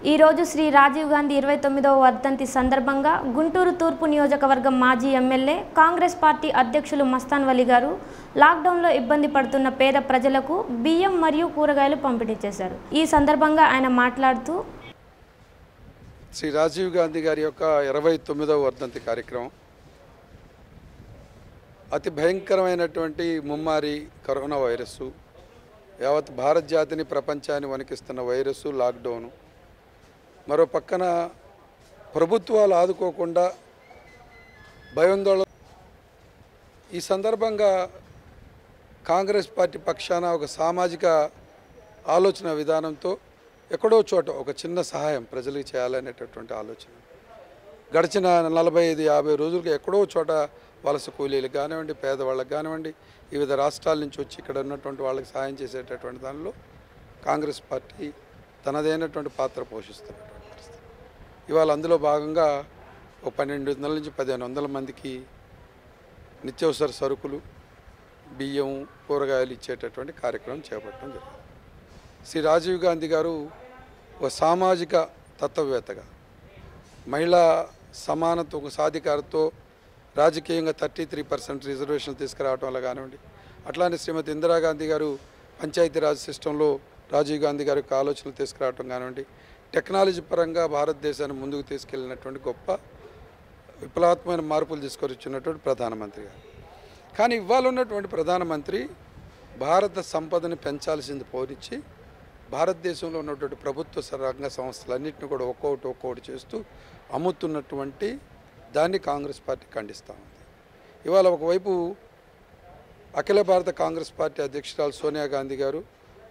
ఈ రోజు శ్రీ రాజీవ్ గాంధీ 29వ వర్ధంతి సందర్భంగా గుంటూరు తూర్పు నియోజకవర్గం మాజీ ఎమ్మెల్యే కాంగ్రెస్ పార్టీ అధ్యక్షులు మస్తాన్ వలి గారు లాక్డౌన్లో ఇబ్బంది పడుతున్న పేద ప్రజలకు బియ్యం మరియు కూరగాయలు పంపిణీ చేశారు। ఈ సందర్భంగా ఆయన మాట్లాడుతూ శ్రీ రాజీవ్ గాంధీ గారి యొక్క 29వ వర్ధంతి కార్యక్రమం అతి భయంకరమైనటువంటి ముమ్మారి కరోనా వైరస్ యావత్ భారత జాతిని ప్రపంచాన్ని వణికిస్తున్న వైరస్ లాక్డౌన్ మరో పక్కన ప్రభుత్వాలు ఆదుకోకుండా భయాందోళన ఈ సందర్భంగా కాంగ్రెస్ పార్టీ పక్షాన ఒక సామాజిక ఆలోచన విధానంతో ఎక్కడో చోట ఒక చిన్న సహాయం ప్రజలకు చేయాలనేటటువంటి ఆలోచన గడిచిన 45-50 రోజులుగా ఎక్కడో చోట వలస కూలీలకు కానివ్వండి పేదవాళ్ళకి కానివ్వండి వివిధ రాష్ట్రాల నుంచి వచ్చి ఇక్కడ ఉన్నటువంటి వాళ్ళకి సహాయం చేసేటటువంటి దానిలో కాంగ్రెస్ పార్టీ తనదైనటువంటి పాత్ర పోషిస్తున్నటువంటి పరిస్థితి ఇవాళ అందులో భాగంగా ఒక 1200 నుంచి 1500 మందికి నిత్యావసర సరుకులు బియ్యం కూరగాయలు ఇచ్చేటటువంటి కార్యక్రమం చేపట్టడం జరిగింది। శ్రీ రాజీవ్ గాంధీ గారు ఒక సామాజిక తత్వవేత్తగా మహిళా సమానత్వ సాధికారతో రాజకీయంగా 33% రిజర్వేషన్ తీసుకురావడం వల్ల కానివ్వండి అట్లానే శ్రీమతి ఇందిరాగాంధీ గారు పంచాయతీరాజ్ సిస్టంలో రాజీవ్ గాంధీ గారి యొక్క ఆలోచనలు తీసుకురావడం కానివ్వండి టెక్నాలజీ పరంగా భారతదేశాన్ని ముందుకు తీసుకెళ్ళినటువంటి గొప్ప విప్లవాత్మకమైన మార్పులు తీసుకొచ్చినటువంటి ప్రధానమంత్రి గారు కానీ ఇవాళ ఉన్నటువంటి ప్రధానమంత్రి భారత సంపదని పెంచాల్సింది పోనిచ్చి భారతదేశంలో ఉన్నటువంటి ప్రభుత్వ రంగ సంస్థలన్నింటినీ కూడా ఒక్కొక్కటి చేస్తూ అమ్ముతున్నటువంటి దాన్ని కాంగ్రెస్ పార్టీ ఖండిస్తూ ఉంది। ఇవాళ ఒకవైపు అఖిల భారత కాంగ్రెస్ పార్టీ అధ్యక్షురాలు సోనియా గాంధీ గారు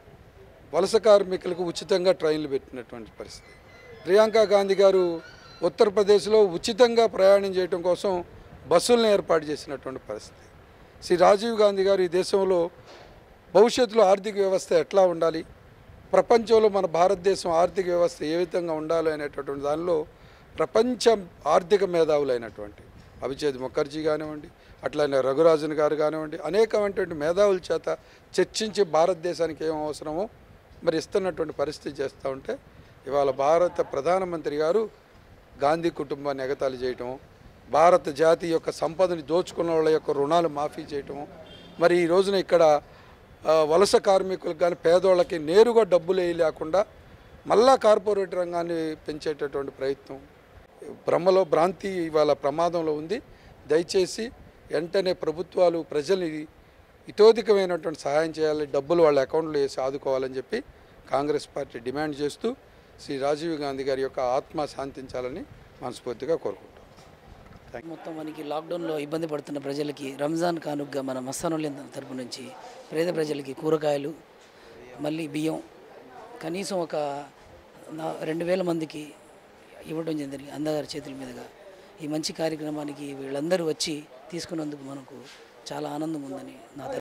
వలస కార్మికులకు ఉచితంగా ట్రైన్లు పెట్టినటువంటి పరిస్థితి, ప్రియాంక గాంధీ గారు ఉత్తరప్రదేశ్లో ఉచితంగా ప్రయాణం చేయడం కోసం బస్సులను ఏర్పాటు చేసినటువంటి పరిస్థితి, శ్రీ రాజీవ్ గాంధీ గారు ఈ దేశంలో భవిష్యత్తులో ఆర్థిక వ్యవస్థ ఎట్లా ఉండాలి, ప్రపంచంలో మన భారతదేశం ఆర్థిక వ్యవస్థ ఏ విధంగా ఉండాలి అనేటటువంటి దానిలో ప్రపంచ ఆర్థిక మేధావులైనటువంటి అభిజిత్ ముఖర్జీ కానివ్వండి అట్లానే రఘురాజన్ గారు కానివ్వండి అనేకమైనటువంటి మేధావుల చేత చర్చించి భారతదేశానికి ఏం అవసరమో మరి ఇస్తున్నటువంటి పరిస్థితి చేస్తూ ఉంటే ఇవాళ భారత ప్రధానమంత్రి గారు గాంధీ కుటుంబాన్ని ఎగతాళి చేయటము భారత జాతి యొక్క సంపదని దోచుకున్న వాళ్ళ యొక్క రుణాలు మాఫీ చేయటము మరి ఈ రోజున ఇక్కడ వలస కార్మికులకు కానీ పేదోళ్ళకి నేరుగా డబ్బులు లేకుండా మళ్ళా కార్పొరేట్ రంగాన్ని పెంచేటటువంటి ప్రయత్నం భ్రాంతి ఇవాళ ప్రమాదంలో ఉంది। దయచేసి వెంటనే ప్రభుత్వాలు ప్రజల్ని ఇతోధికమైనటువంటి సహాయం చేయాలి, డబ్బులు వాళ్ళ అకౌంట్లో వేసి ఆదుకోవాలని చెప్పి కాంగ్రెస్ పార్టీ డిమాండ్ చేస్తూ శ్రీ రాజీవ్ గాంధీ గారి యొక్క ఆత్మ శాంతించాలని మనస్ఫూర్తిగా కోరుకుంటాం। మొత్తం మనకి లాక్డౌన్లో ఇబ్బంది పడుతున్న ప్రజలకి రంజాన్ కానుకగా మన మస్తానుల తరపు నుంచి పేద ప్రజలకి కూరగాయలు మళ్ళీ బియ్యం కనీసం ఒక 2000 మందికి ఇవ్వడం జరిగింది అందగారి చేతుల మీదుగా। ఈ మంచి కార్యక్రమానికి వీళ్ళందరూ వచ్చి తీసుకున్నందుకు మనకు చాలా ఆనందం ఉందని నా